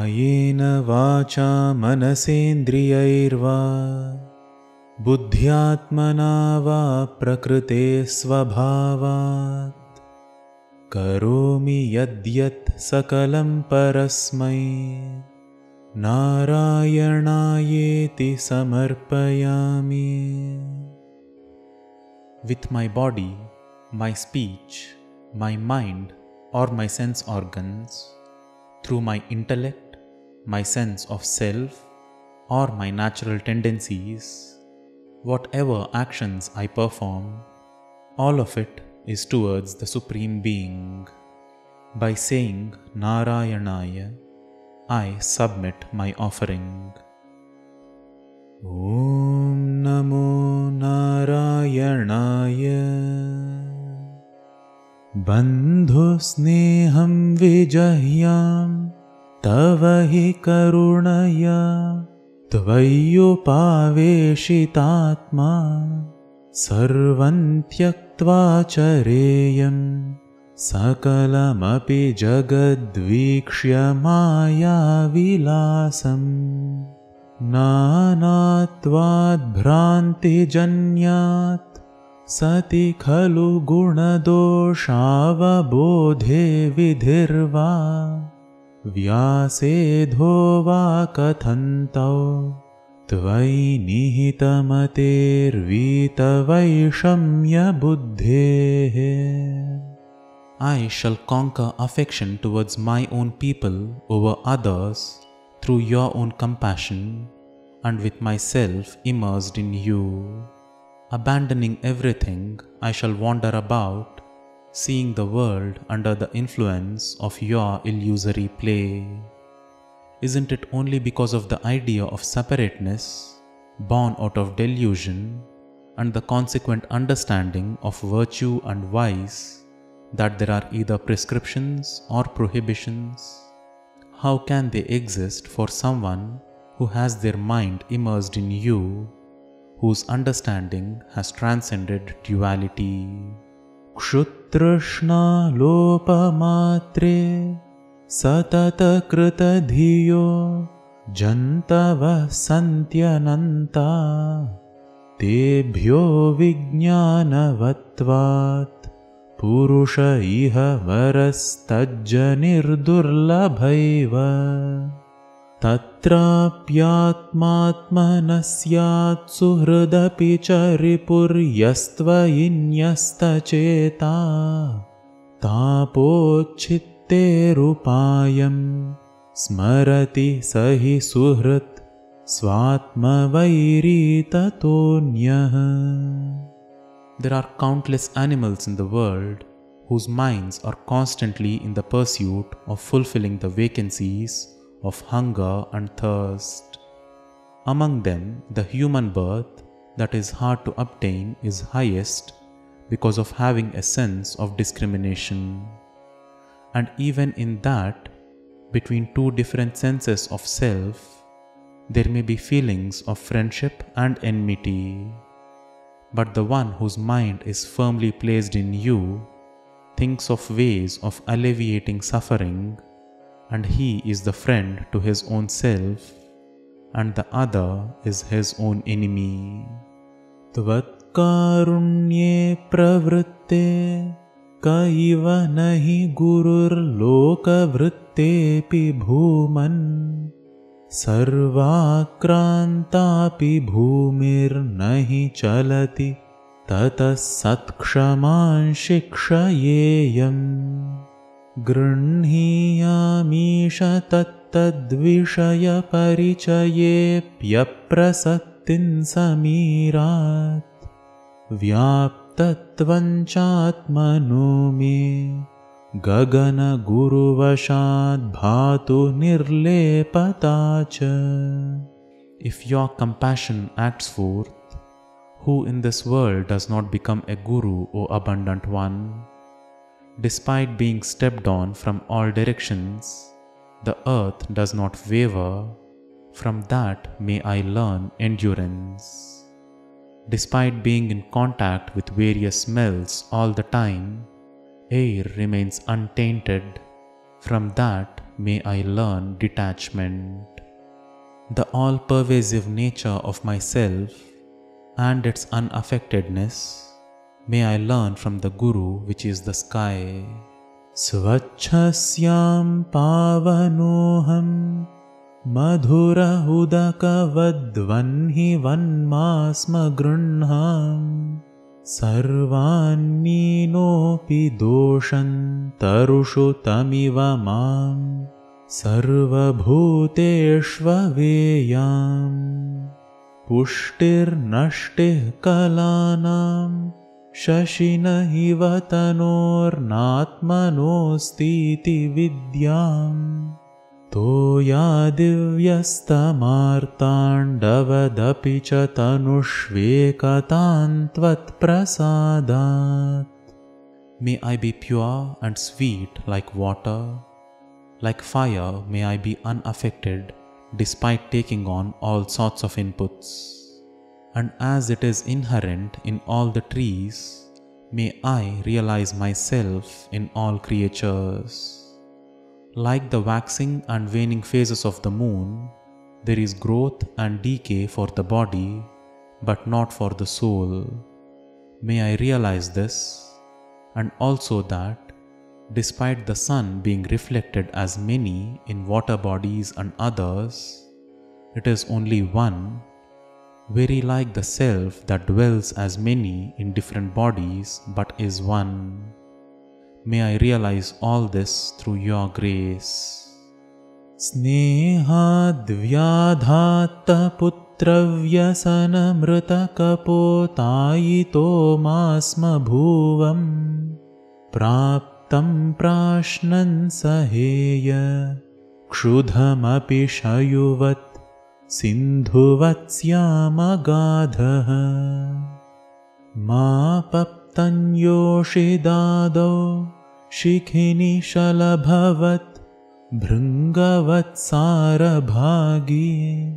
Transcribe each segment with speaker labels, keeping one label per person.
Speaker 1: कायेन वाचा मनसेन्द्रियैर्वा बुद्ध्यात्मना वा प्रकृते स्वभावात् करोमि यद्यत् सकलं परस्मै नारायणायेति समर्पयामि. With my body, my speech, my mind or my sense organs, through my intellect, my sense of self or my natural tendencies, whatever actions I perform, all of it is towards the Supreme Being. By saying Narayanaya, I submit my offering. Om Namo Narayanaya. Bandhu sneham vijahyam tava hi karunaya tvayupaveshitatma sarvam tyaktva chareyam sakalamapi jagadvikshya maya vilasam nanatvad bhranti janyat sati khalu gunadoshavabodhe vidhirva vyasedho va kathantau tvai nihitamater vitavaishamya buddhehe. I shall conquer affection towards my own people over others through your own compassion and with myself immersed in you. Abandoning everything, I shall wander about, seeing the world under the influence of your illusory play. Isn't it only because of the idea of separateness, born out of delusion, and the consequent understanding of virtue and vice, that there are either prescriptions or prohibitions? How can they exist for someone who has their mind immersed in you, whose understanding has transcended duality? Kshutrashna lopamatre satata krita dhiyo jantava santyananta tebhyo vijnanavatvat purusha iha varastajja nirdurlabhaiva tatrapyatmatmanasyat suhridapi charipuryastvainyastacheta tapochitterupayam smarati sahi suhrit svatmavairitatonyaha. There are countless animals in the world whose minds are constantly in the pursuit of fulfilling the vacancies of hunger and thirst. Among them, the human birth that is hard to obtain is highest because of having a sense of discrimination. And even in that, between two different senses of self, there may be feelings of friendship and enmity. But the one whose mind is firmly placed in you thinks of ways of alleviating suffering, and he is the friend to his own self, and the other is his own enemy. Tvat karunye pravritte kaiva nahi gurur loka vrittepi bhuman sarvakrantapi bhumir nahi chalati tatas satkshaman shikshayeyam गृह्णीयामीश तत्तद्विषय परिचयेऽप्यप्रसक्तिं समीरात् व्याप्तत्वं चात्मनो मे गगनगुरुवशाद् भातु निर्लेपता च. If your compassion acts forth, who in this world does not become a guru, O abundant one? Despite being stepped on from all directions, the earth does not waver. From that may I learn endurance. Despite being in contact with various smells all the time, air remains untainted. From that may I learn detachment. The all-pervasive nature of myself and its unaffectedness may I learn from the Guru, which is the sky. Svachhasyam pavanoham madhura udakavadvanhi vanmasma grunham sarvanninopi doshan tarushu tamiva mam sarvabhuteshvaveyam pushtir nashtih kalanam shashina iva tanornatmanosthiti vidyam toya divyastamartandavadapi cha tanushvekatan tvat prasadat. May I be pure and sweet like water. Like fire, may I be unaffected despite taking on all sorts of inputs. And as it is inherent in all the trees, may I realize myself in all creatures. Like the waxing and waning phases of the moon, there is growth and decay for the body, but not for the soul. May I realize this, and also that, despite the sun being reflected as many in water bodies and others, it is only one, very like the self that dwells as many in different bodies but is one. May I realize all this through your grace. Snehad vyadhatta putravyasanamrita kapotayito masma bhuvam praptam prashnan saheya kshudhamapi shayuvat sindhuvatsyamagadhaha ma paptanyoshidado shikhini shalabhavat bhringavat-sarabhagi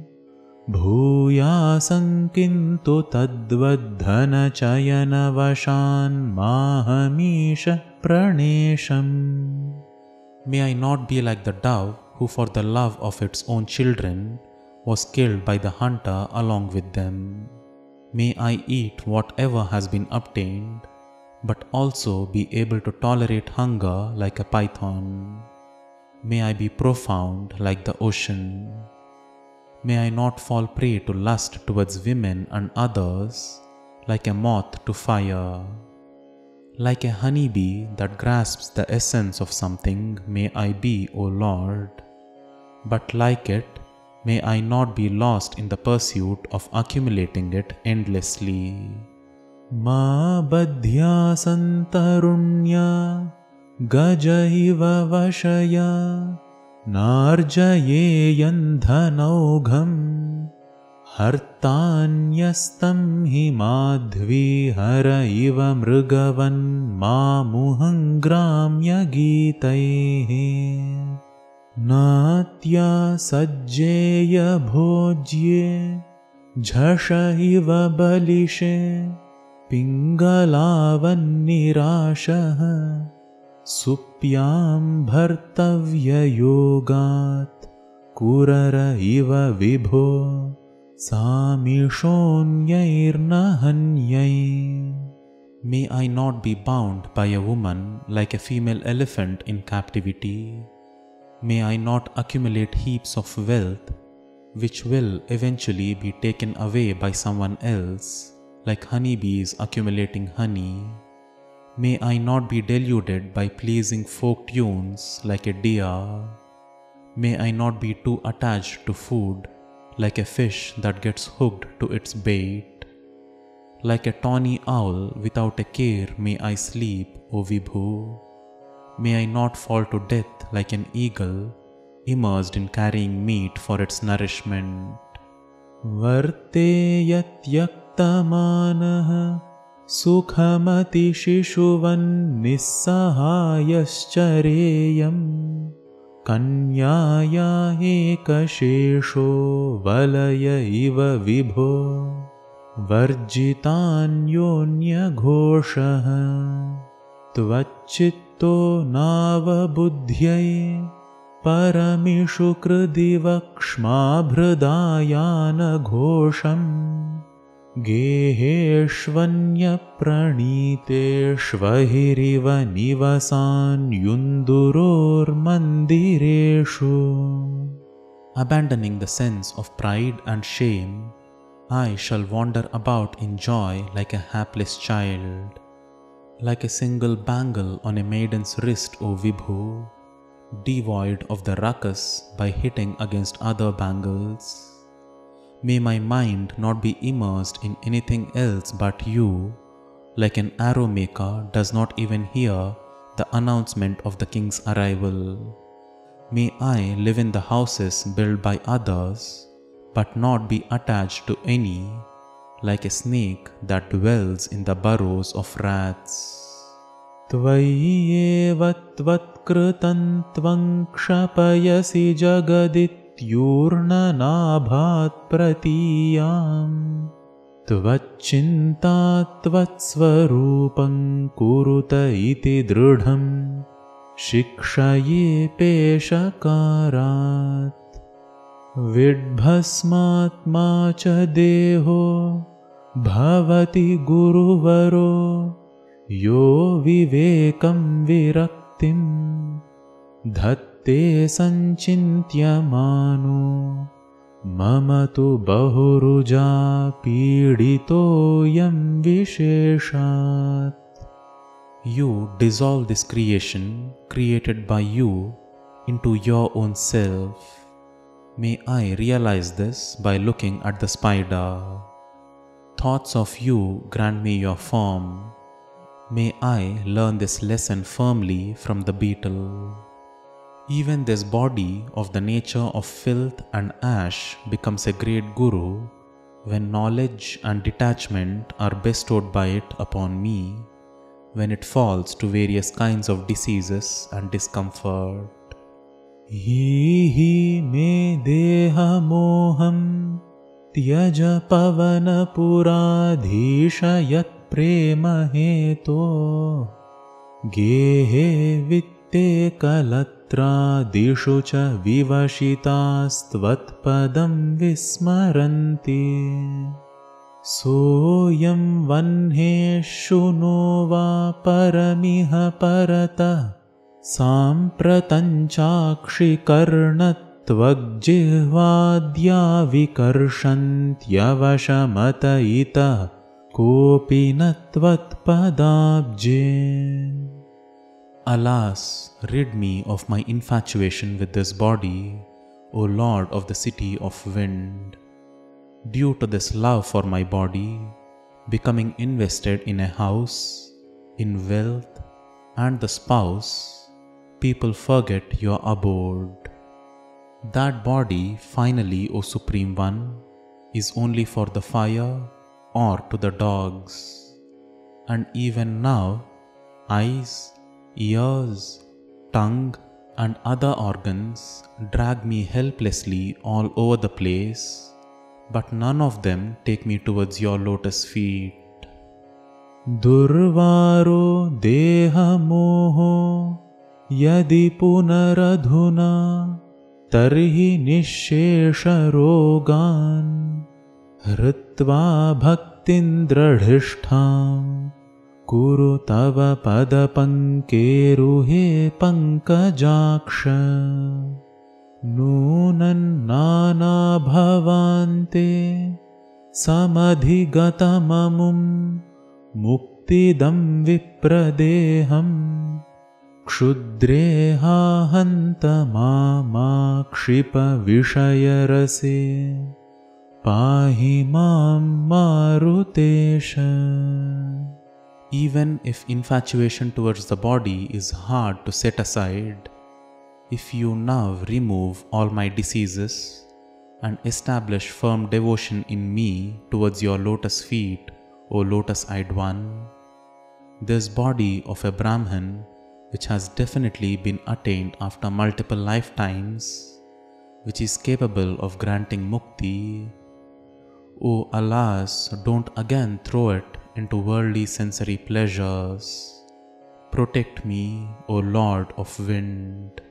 Speaker 1: bhuyasankintu tadvadhana-chayana-vashan mahamisha pranesham. May I not be like the dove who for the love of its own children was killed by the hunter along with them. May I eat whatever has been obtained, but also be able to tolerate hunger like a python. May I be profound like the ocean. May I not fall prey to lust towards women and others like a moth to fire. Like a honeybee that grasps the essence of something may I be, O Lord. But like it, may I not be lost in the pursuit of accumulating it endlessly. Ma badhya santarunya gajaiva vashaya narjaye yandhanaugham hartanyastam hi madhvi haraiva mrigavan mamuhangramya gitaihe natya sajjeya bhojye jhashaiva balishe pingalavan nirashaha supyam bhartavya yogat kurara iva vibho samishonyairnahanyai. May I not be bound by a woman like a female elephant in captivity. May I not accumulate heaps of wealth which will eventually be taken away by someone else, like honeybees accumulating honey. May I not be deluded by pleasing folk tunes like a deer. May I not be too attached to food like a fish that gets hooked to its bait. Like a tawny owl without a care may I sleep, O Vibhu. May I not fall to death like an eagle immersed in carrying meat for its nourishment. Varte yat yaktamanaha sukhamati shishuvan nissahayaschareyam kanyaya ekashesho valaya iva vibho varjitanyonya ghoshaha tvachitto nava buddhyai परमिषु कृदिवक्ष्माभृदायानघोषम् गेहेष्वन्यप्रणीतेष्वहिरिव निवसान्युन्दुरोर्मन्दिरेषु. Abandoning the sense of pride and shame, I shall wander about in joy like a hapless child. Like a single bangle on a maiden's wrist, O Vibhu, devoid of the ruckus by hitting against other bangles. May my mind not be immersed in anything else but you, like an arrow maker does not even hear the announcement of the king's arrival. May I live in the houses built by others, but not be attached to any, like a snake that dwells in the burrows of rats. Tvayeva tvatkritam tvam kshapayasi jagadityurnanabhat pratiyam tvachinta tvatsvarupam kuruta iti dridham shikshaye peshakarat. Vidbhasmatma cha deho bhavati guruvaro yo vivekam viraktim dhatte sancintyamano mamatu bahuruja piditoyam visheshat. You dissolve this creation created by you into your own self. May I realize this by looking at the spider. Thoughts of you grant me your form. May I learn this lesson firmly from the beetle. Even this body of the nature of filth and ash becomes a great guru when knowledge and detachment are bestowed by it upon me, when it falls to various kinds of diseases and discomfort. Hi me deha moham tyaja pavana puradhisha yat prema heto gehe vitte kalatra dishu cha vivashitas padam vismaranti. Soyam vanheshu nova paramiha parata sampratanchakshi karnatvajjihvadya vikarshanthyavashamata ita kopinatvat padabje. Alas, rid me of my infatuation with this body, O Lord of the city of wind. Due to this love for my body, becoming invested in a house, in wealth, and the spouse, people forget your abode. That body, finally, O Supreme One, is only for the fire or to the dogs. And even now, eyes, ears, tongue, and other organs drag me helplessly all over the place, but none of them take me towards your lotus feet. Durvaro deha moho yadi punaradhuna tarhi nishesha rogan hritva bhaktindradhishtham kuru tava padapankeruhe pankajaksha. Nunan nana bhavante samadhigatamamum muktidam vipradeham kshudreha hanta mama kshipa vishayarase pahi mam marutesha. Even if infatuation towards the body is hard to set aside, if you now remove all my diseases and establish firm devotion in me towards your lotus feet, O lotus-eyed one, this body of a Brahman, which has definitely been attained after multiple lifetimes, which is capable of granting mukti, O alas, don't again throw it into worldly sensory pleasures. Protect me, O Lord of Wind.